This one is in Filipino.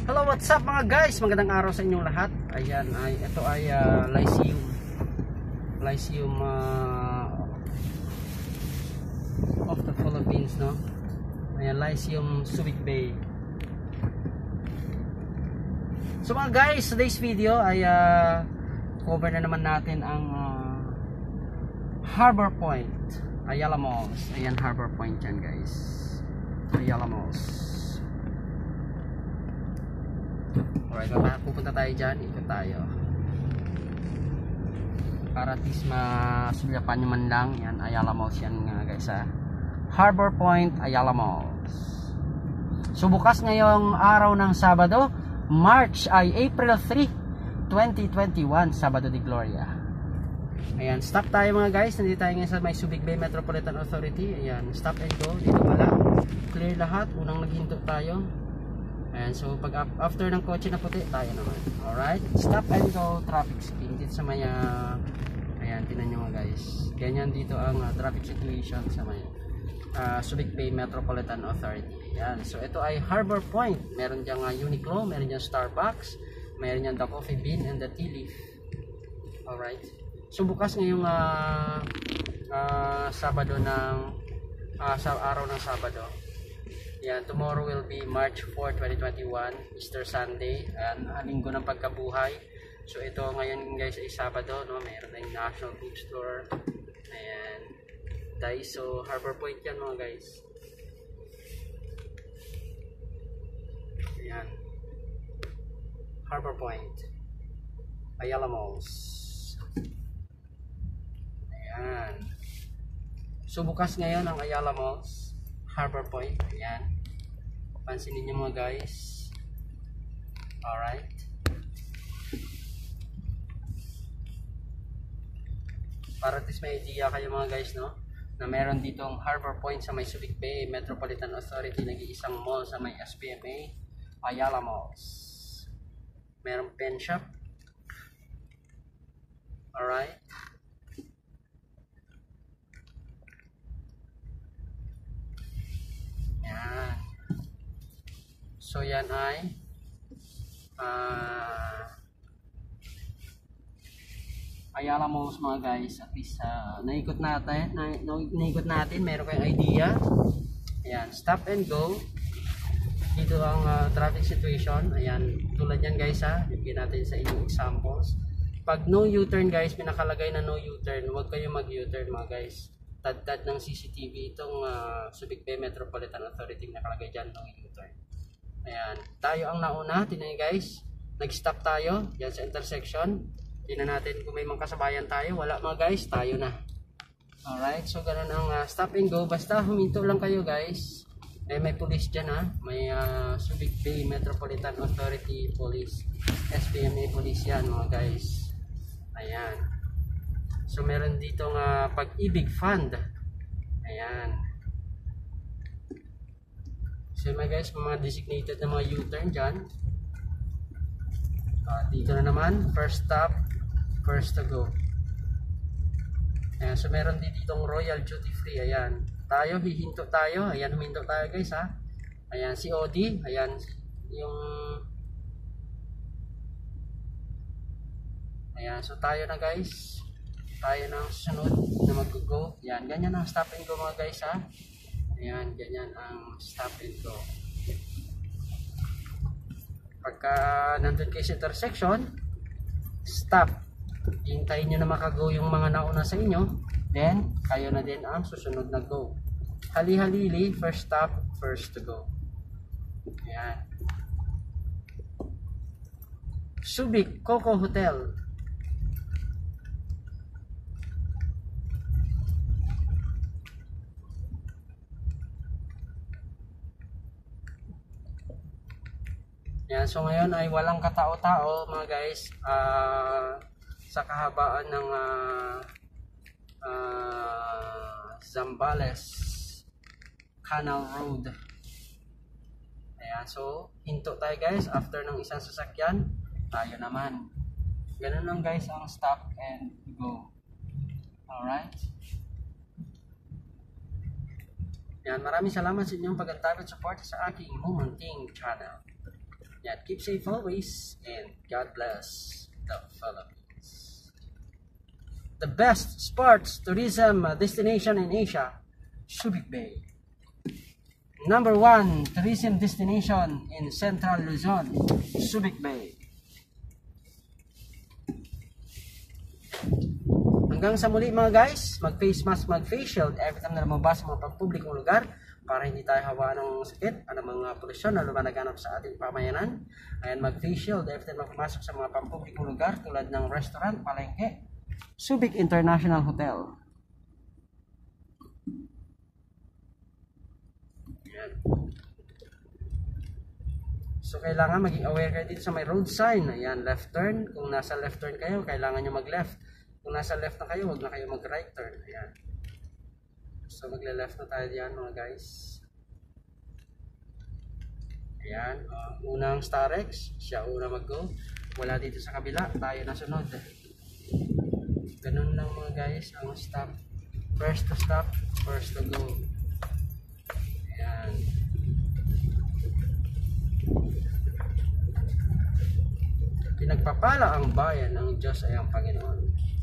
Hello, what's up mga guys? Magandang araw sa inyong lahat. Ayan, ito ay Lyceum of the Philippines, no? Ayan, Lyceum Subic Bay. So mga guys, today's video ay cover na naman natin ang Harbor Point, Ayala Malls. Ayan, Harbor Point yan guys, Ayala Malls. Alright, pupunta tayo dyan, ikot tayo para at least masulyapan nyo man lang. Yan, Ayala Malls yan nga guys, Harbor Point, Ayala Malls. So bukas ngayong araw ng Sabado, April 3, 2021, Sabado de Gloria. Ayan, stop tayo mga guys. Nandito tayo ngayon sa may Subic Bay Metropolitan Authority. Ayan, stop and go. Dito pala, clear lahat. Unang naghinto tayo. Ayan, so pag after ng kotse na puti, tayo naman. Alright, stop and go traffic speed dito sa may ayan, tinan nyo mga guys. Ganyan dito ang traffic situation sa may Subic Bay Metropolitan Authority. Ayan, so ito ay Harbor Point. Meron diyang Uniqlo, meron diyang Starbucks, meron diyang The Coffee Bean and the Tea Leaf. Alright, so bukas ngayong Sabado ng sa araw ng Sabado. Yan, tomorrow will be March 4, 2021, Easter Sunday, and linggo ng pagkabuhay. So ito ngayon guys ay Sabado, no? Mayroon na yung National Bookstore. Ayan, Daiso, Harbor Point yan mga guys. Ayan, Harbor Point, Ayala Malls. Ayan, so bukas ngayon ang Ayala Malls, Harbor Point. Ayan, pansinin nyo mga guys. Alright, para at least may idea kayo mga guys, no, na meron ditong Harbor Point sa may Subic Bay Metropolitan Authority. Nag-iisang mall sa may SPMA, Ayala Malls. Merong pen shop. Alright, yan. So yan ay Ayala Malls mga guys. At least naikot natin, meron kayong idea. Ayan, stop and go. Dito ang traffic situation. Ayan, tulad yan guys, bigyan natin sa inyong examples. Pag no U-turn guys, pinakalagay na no U-turn, huwag kayo mag U-turn mga guys. Tad ng CCTV itong Subic Bay Metropolitan Authority, nakalagay dyan no U-turn. Ayan, tayo ang nauna. Tingnan guys, nag-stop tayo dyan sa intersection. Tingnan natin kung may mga kasabayan tayo. Wala mga guys, tayo na. Alright, so ganun ang stop and go. Basta huminto lang kayo guys. May police dyan may Subic Bay Metropolitan Authority Police, SPMA Police yan mga guys. Ayan, so meron dito Pag-ibig Fund. Ayan, so mga guys, mga designated na mga U-turn dyan. Dito na naman, first stop, first to go. Ayan, so meron din ditong Royal Duty Free. Ayan, tayo, hihinto tayo. Ayan, huminto tayo guys Ayan, si OD. Ayan, yung ayan, so tayo na guys. Tayo na ang susunod na mag-go. Ayan, ganyan ang stop and go mga guys Ayan, ganyan ang stop and go. Pagka nandun kayo sa intersection, stop. Hintayin nyo na makago yung mga nauna sa inyo. Then, kayo na din ang susunod na go. Hali-halili, first stop, first to go. Ayan, Subic Coco Hotel. Yan, so ngayon ay walang katao-tao mga guys sa kahabaan ng Zambales Canal Road. Ayan, so hinto tayo guys. After ng isang sasakyan, tayo naman. Ganun lang guys ang stop and go. Alright, yan, maraming salamat sa inyong pag-antay at support sa aking Mumunting channel. Yan, keep safe always and God bless the Philippines. The best sports tourism destination in Asia, Subic Bay. Number 1 tourism destination in Central Luzon, Subic Bay. Hanggang sa muli mga guys, mag-face mask, mag-face shield every time na lumabas sa mga pampublikong lugar para hindi tayo hawaan ng sakit, mga polusyon na lumalaganap sa ating pamayanan. Ayan, mag-face shield every time na pumasok sa mga pampublikong lugar tulad ng restaurant, palengke, Subic International Hotel. Ayan. So kailangan maging aware kayo dito sa may road sign. Ayan, left turn. Kung nasa left turn kayo, kailangan nyo mag-left. Kung nasa left na kayo, huwag na kayo mag-right turn. Ayan. So magle-left na tayo diyan mga guys. Ayan, unang Starex, siya una mag-go. Wala dito sa kabila, tayo na sunod. Ganun lang mga guys, ang stop. First to stop, first to go. Ayan. Pinagpapala ang bayan ng Diyos ay ang Panginoon.